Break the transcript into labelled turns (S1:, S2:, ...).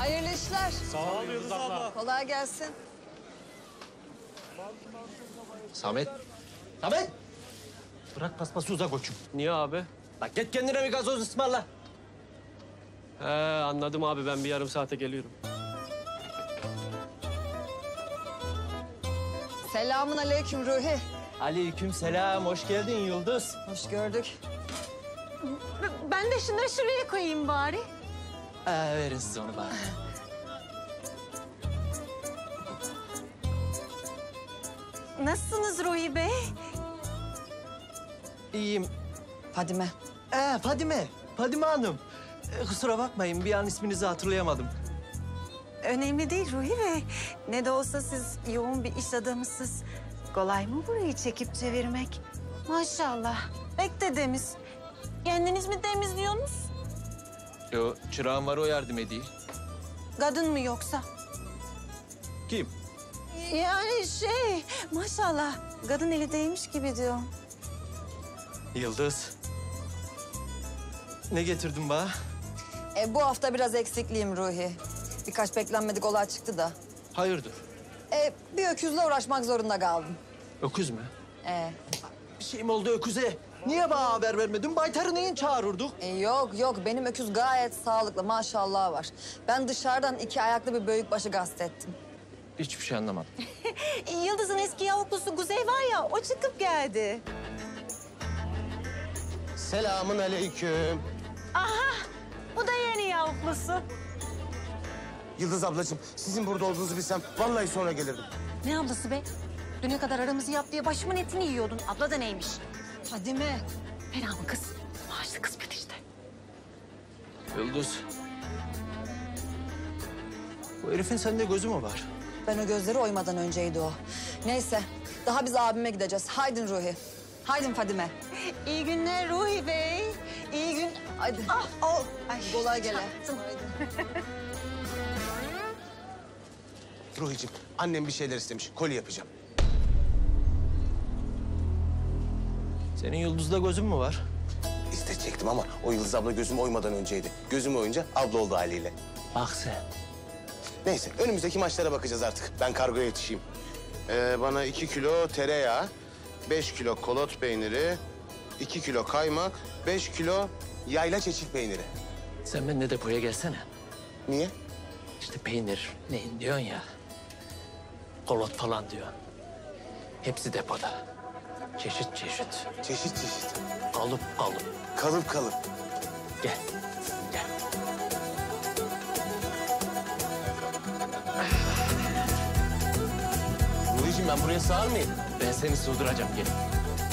S1: Hayırlı işler.
S2: Sağ ol Yıldız abla.
S1: Kolay gelsin.
S3: Samet. Samet! Bırak paspası uzak koçum.
S2: Niye abi?
S3: Bak git kendine bir gazoz ısmarla.
S2: He anladım abi, ben bir yarım saate geliyorum.
S1: Selamun aleyküm Ruhi.
S3: Aleyküm selam, hoş geldin Yıldız.
S1: Hoş gördük.
S4: Ben de şunları şuraya koyayım bari.
S3: Verin siz onu bana.
S4: Nasılsınız Ruhi Bey?
S3: İyiyim.
S1: Fadime.
S3: Fadime. Fadime Hanım. Kusura bakmayın, bir an isminizi hatırlayamadım.
S4: Önemli değil Ruhi Bey. Ne de olsa siz yoğun bir iş adamısınız. Kolay mı burayı çekip çevirmek? Maşallah. Pek de temiz. Kendiniz mi temizliyorsunuz?
S3: Yo, çırağım var, o yardım edeyim.
S4: Kadın mı yoksa?
S3: Kim?
S4: Yani maşallah. Kadın eli değmiş gibi diyor.
S3: Yıldız. Ne getirdin bana?
S1: Bu hafta biraz eksikliyim Ruhi. Birkaç beklenmedik olay çıktı da.
S3: Hayırdır?
S1: Bir öküzle uğraşmak zorunda kaldım.
S3: Öküz mü?
S1: E,
S3: Bir şey mi oldu öküze? Niye bana haber vermedin? Baytarı neyin çağırırdık?
S1: yok benim öküz gayet sağlıklı maşallah var. Ben dışarıdan 2 ayaklı bir büyükbaşı gastettim.
S3: Hiçbir şey anlamadım.
S4: Yıldız'ın eski yavuklusu Kuzey var ya, o çıkıp geldi.
S5: Selamun aleyküm.
S4: Bu da yeni yavuklusu.
S5: Yıldız ablacığım, sizin burada olduğunuzu bilsem vallahi sonra gelirdim.
S4: Ne ablası be? Düne kadar aramızı yap diye başımın etini yiyordun. Abla da neymiş?
S1: Fadime.
S4: Fena mı kız? Maaşlı kısmet işte.
S3: Yıldız. Bu herifin sende gözü mü var?
S1: Ben o gözleri oymadan önceydi o. Neyse daha biz abime gideceğiz. Haydin Ruhi. Haydin Fadime.
S4: İyi günler Ruhi Bey. İyi gün...
S1: Hadi.
S4: Ay,
S1: Kolay gele.
S4: çarptım.
S5: Ruhicim, annem bir şeyler istemiş. Koli yapacağım.
S3: Senin Yıldız'da gözün mü var?
S5: İsteyecektim ama o Yıldız abla gözüm oymadan önceydi. Gözüm oyunca abla oldu haliyle.
S3: Bak sen.
S5: Neyse, önümüzdeki maçlara bakacağız artık. Ben kargoya yetişeyim. Bana 2 kilo tereyağı, 5 kilo kolot peyniri, 2 kilo kaymak, 5 kilo yayla çeçil peyniri.
S3: Sen benimle depoya gelsene.
S5: Niye?
S3: İşte peynir neyin diyorsun ya. Kolot falan diyor. Hepsi depoda. Çeşit çeşit.
S5: Çeşit çeşit.
S3: Kalıp kalıp.
S5: Kalıp kalıp.
S3: Gel. Gel.
S5: Ruhicim ben buraya sığar mıyım?
S3: Ben seni sığdıracağım, gel.